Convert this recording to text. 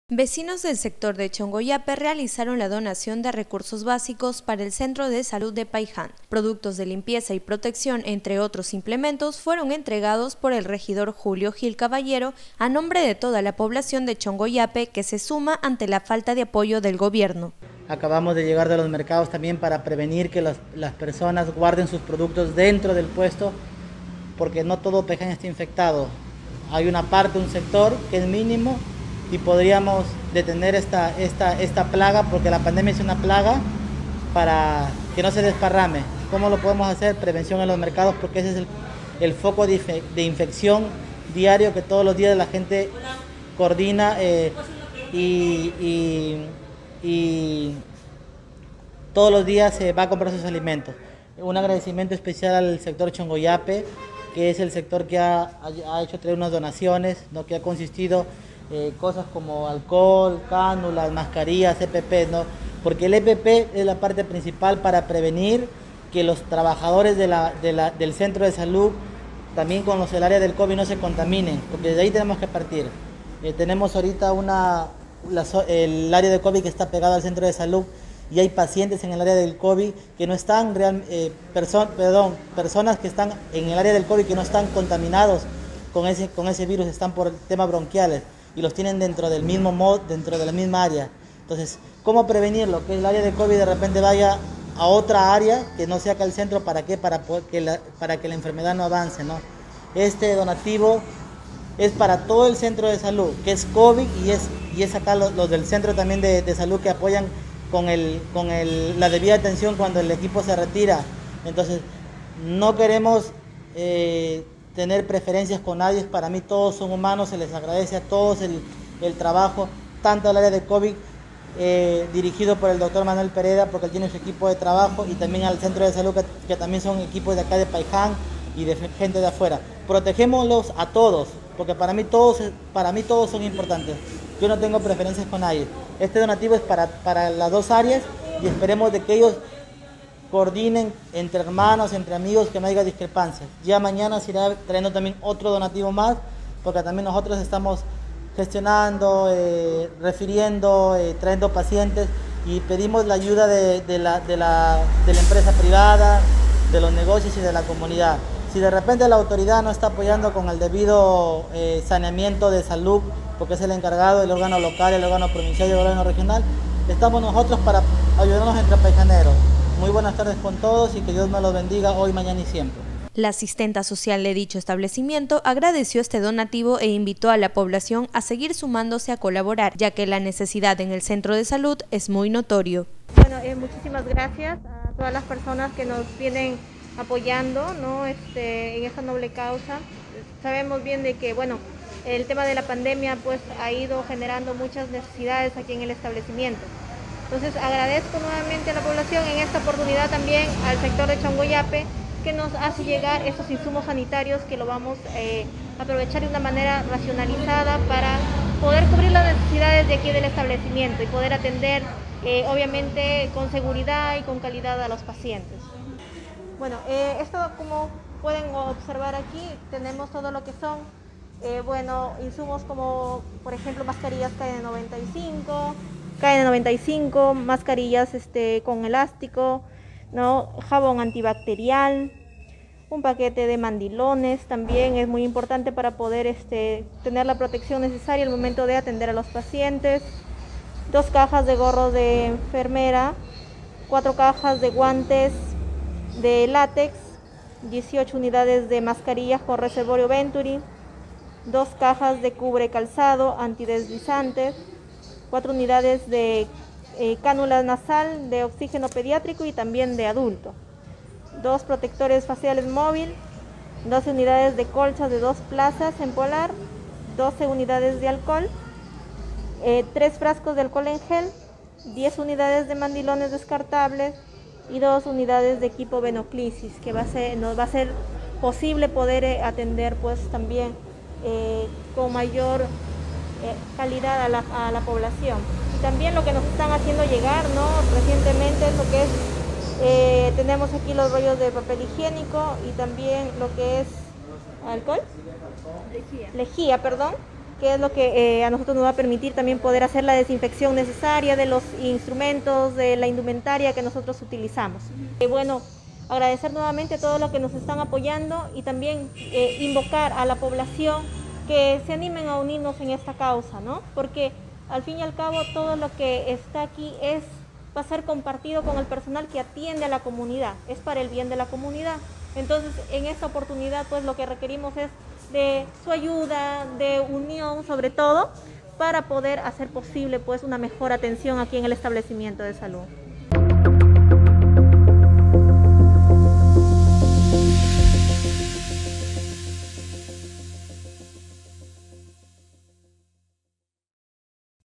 Vecinos del sector de Chongoyape realizaron la donación de recursos básicos para el Centro de Salud de Paiján. Productos de limpieza y protección, entre otros implementos, fueron entregados por el regidor Julio Gil Caballero a nombre de toda la población de Chongoyape, que se suma ante la falta de apoyo del gobierno. Acabamos de llegar de los mercados también para prevenir que las personas guarden sus productos dentro del puesto, porque no todo Paiján está infectado. Hay una parte, un sector que es mínimo, y podríamos detener esta plaga, porque la pandemia es una plaga, para que no se desparrame. ¿Cómo lo podemos hacer? Prevención en los mercados, porque ese es el foco de infección diario que todos los días la gente coordina y todos los días se va a comprar sus alimentos. Un agradecimiento especial al sector Chongoyape, que es el sector que ha hecho traer unas donaciones, ¿no? Que ha consistido cosas como alcohol, cánulas, mascarillas, EPP, ¿no? Porque el EPP es la parte principal para prevenir que los trabajadores del centro de salud, también con el área del COVID, no se contaminen, porque desde ahí tenemos que partir. Tenemos ahorita el área de COVID que está pegado al centro de salud, y hay pacientes en el área del COVID que no están, personas que están en el área del COVID que no están contaminados con ese virus, están por temas bronquiales, y los tienen dentro del mismo dentro de la misma área. Entonces, ¿cómo prevenirlo? Que el área de COVID de repente vaya a otra área que no sea acá el centro. ¿Para qué? Para que la enfermedad no avance, ¿no? Este donativo es para todo el centro de salud, que es COVID, y es acá los del centro también de salud que apoyan con la debida atención cuando el equipo se retira. Entonces, no queremos tener preferencias con nadie. Para mí todos son humanos, se les agradece a todos el trabajo, tanto al área de COVID dirigido por el doctor Manuel Pereda, porque él tiene su equipo de trabajo, y también al centro de salud, que también son equipos de acá de Paiján y de gente de afuera. Protegémoslos a todos, porque para mí todos son importantes. Yo no tengo preferencias con nadie. Este donativo es para las dos áreas, y esperemos de que ellos coordinen entre hermanos, entre amigos, que no haya discrepancias. Ya mañana se irá trayendo también otro donativo más, porque también nosotros estamos gestionando, refiriendo, trayendo pacientes, y pedimos la ayuda de la empresa privada, de los negocios y de la comunidad. Si de repente la autoridad no está apoyando con el debido saneamiento de salud, porque es el encargado, el órgano local, el órgano provincial y el órgano regional, estamos nosotros para ayudarnos entre paijaneros. Muy buenas tardes con todos, y que Dios me los bendiga hoy, mañana y siempre. La asistenta social de dicho establecimiento agradeció este donativo e invitó a la población a seguir sumándose a colaborar, ya que la necesidad en el centro de salud es muy notorio. Bueno, muchísimas gracias a todas las personas que nos vienen apoyando, ¿no? En esta noble causa. Sabemos bien de que, bueno, el tema de la pandemia pues ha ido generando muchas necesidades aquí en el establecimiento. Entonces agradezco nuevamente a la población, en esta oportunidad también al sector de Chongoyape, que nos hace llegar estos insumos sanitarios, que lo vamos a aprovechar de una manera racionalizada para poder cubrir las necesidades de aquí del establecimiento y poder atender obviamente con seguridad y con calidad a los pacientes. Bueno, esto, como pueden observar aquí, tenemos todo lo que son insumos como, por ejemplo, mascarillas KN95, mascarillas con elástico, ¿no? Jabón antibacterial, un paquete de mandilones también es muy importante para poder tener la protección necesaria al momento de atender a los pacientes, 2 cajas de gorro de enfermera, 4 cajas de guantes de látex, 18 unidades de mascarillas con reservorio Venturi, 2 cajas de cubre calzado antideslizantes, 4 unidades de cánula nasal de oxígeno pediátrico y también de adulto, 2 protectores faciales móvil, 12 unidades de colchas de 2 plazas en polar, 12 unidades de alcohol, 3 frascos de alcohol en gel, 10 unidades de mandilones descartables y 2 unidades de equipo venoclisis, que nos va a ser posible poder atender pues también con mayor calidad a la población. Y también lo que nos están haciendo llegar, ¿no? Recientemente es lo que es, tenemos aquí los rollos de papel higiénico, y también lo que es alcohol, lejía, perdón, que es lo que a nosotros nos va a permitir también poder hacer la desinfección necesaria de los instrumentos, de la indumentaria que nosotros utilizamos. Bueno, agradecer nuevamente a todos los que nos están apoyando y también invocar a la población que se animen a unirnos en esta causa, ¿no? Porque al fin y al cabo todo lo que está aquí va a ser compartido con el personal que atiende a la comunidad, es para el bien de la comunidad. Entonces, en esta oportunidad, pues lo que requerimos es de su ayuda, de unión sobre todo, para poder hacer posible pues una mejor atención aquí en el establecimiento de salud.